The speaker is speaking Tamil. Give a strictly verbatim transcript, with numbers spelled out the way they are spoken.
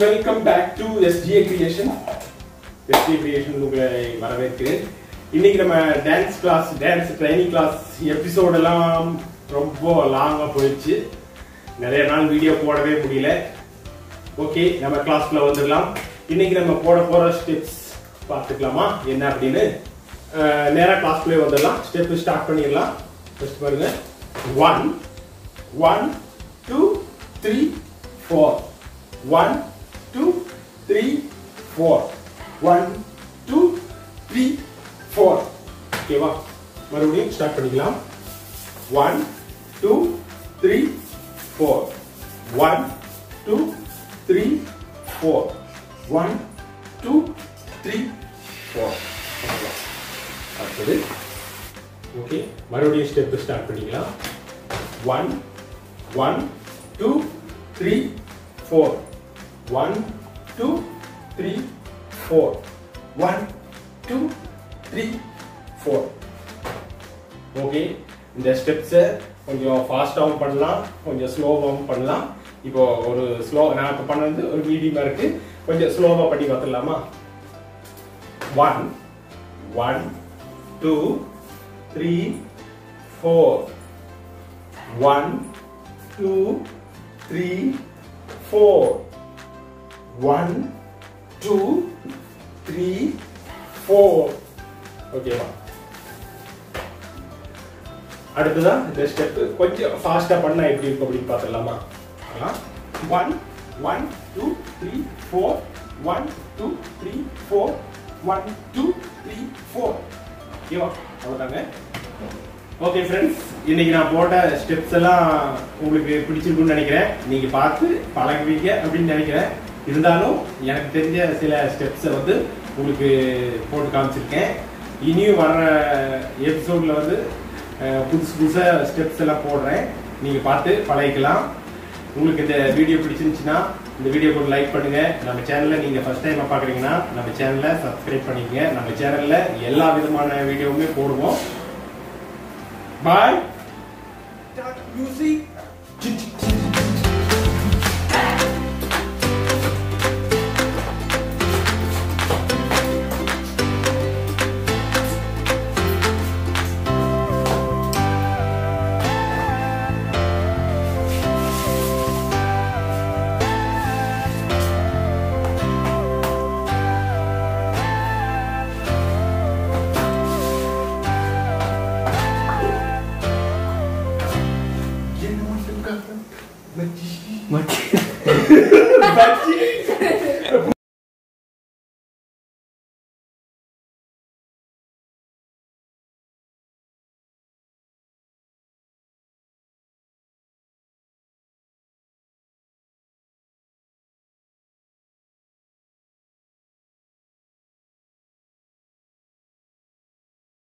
welcome back to S G A Creation. S G A Creation உங்களை வரவேற்கிறேன். இன்னைக்கு நம்ம dance class, dance training class episode எல்லாம் ரொம்ப லாங்கா போயிடுச்சு. நிறைய நாள் வீடியோ போடவே முடியல. ஓகே, நம்ம கிளாஸ்க்குள்ள வந்துடலாம். இன்னைக்கு நம்ம போட போற ஸ்டெப்ஸ் பார்த்துக்கலாமா என்ன அப்படின்னு. நேரா கிளாஸ்க்குள்ளே வந்துடலாம். ஸ்டெப் ஸ்டார்ட் பண்ணிடலாம். ஃபர்ஸ்ட் பாருங்க. One one two three four. One, two, three, four. One, two, three, four. Okay, va. மறுபடியும் ஸ்டார்ட் பண்ணிக்கலாம். One, two, three, four. One, two, three, four. One, two, three, four. அடுத்தது. ஓகே, மறுபடியும் ஸ்டெப் ஸ்டார்ட் பண்ணிக்கலாம். One, one, two, three, four. One, two, three, four. One, two, three, four. Okay, இந்த ஸ்டெப்ஸ் கொஞ்சம் ஃபாஸ்டாவும் பண்ணலாம், கொஞ்சம் ஸ்லோவாவும் பண்ணலாம். இப்போ ஒரு ஸ்லோ நான் இப்போ பண்ணது ஒரு மீடியமா இருக்கு. கொஞ்சம் ஸ்லோவா பண்ணி பார்த்துடலாமா? One, one, two, three, four. One, two, three, four. One, two, three, four. Okay, va. அடுத்ததா இந்த ஸ்டெப் கொஞ்சம் ஃபாஸ்டா பண்ணா எப்படி இருக்கும் அப்படி பார்த்துடலாமா? One, one, two, three, four. One, two, three, four. One, two, three, four. Okay, va. அவ்வளவுதாங்க. ஓகே ஃப்ரெண்ட்ஸ், இன்னைக்கு நான் போட்ட ஸ்டெப்ஸ் எல்லாம் உங்களுக்கு பிடிச்சிருக்குன்னு நினைக்கிறேன். நீங்க பார்த்து பழகுவீங்க அப்படின்னு நினைக்கிறேன். இருந்தாலும் எனக்கு தெரிஞ்ச சில ஸ்டெப்ஸை வந்து உங்களுக்கு போட்டு காமிச்சிருக்கேன். இனியும் வர எபிசோட்ல வந்து புதுசு புதுசாக ஸ்டெப்ஸ் எல்லாம் போடுறேன். நீங்க பார்த்து பழகிக்கலாம். உங்களுக்கு இந்த வீடியோ பிடிச்சிருந்துச்சுன்னா இந்த வீடியோ போட்டு லைக் பண்ணுங்க. நம்ம சேனல்ல நீங்க ஃபர்ஸ்ட் டைம் பாக்குறீங்கன்னா நம்ம சேனலை சப்ஸ்கிரைப் பண்ணிக்கங்க. நம்ம சேனல்ல எல்லா விதமான வீடியோவுமே போடுவோம். Bye. Start music. Mati. Mati.